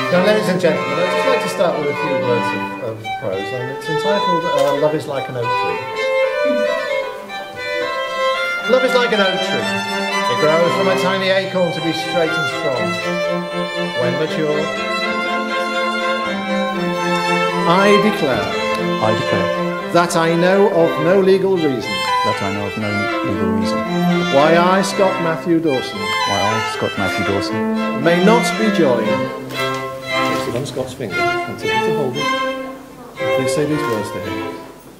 Now, ladies and gentlemen, I'd just like to start with a few words of prose, and it's entitled Love is Like an Oak Tree. Love is like an oak tree. It grows from a tiny acorn to be straight and strong. When mature, I declare that I know of no legal reason why I, Scott Matthew Dawson, may not be joined. Place it on Scott's finger and take it to hold it. Please say these words to him.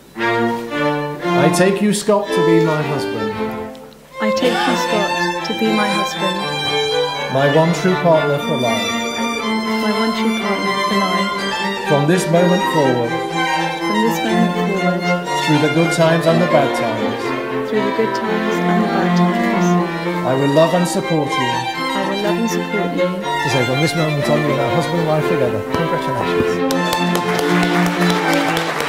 I take you, Scott, to be my husband. I take you, Scott, to be my husband. My one true partner for life. My one true partner for life. From this moment forward. From this moment forward. Through the good times and the bad times. Through the good times and the bad times. I will love and support you. I will love and support you. To say, from this moment on, we are husband and wife together. Congratulations.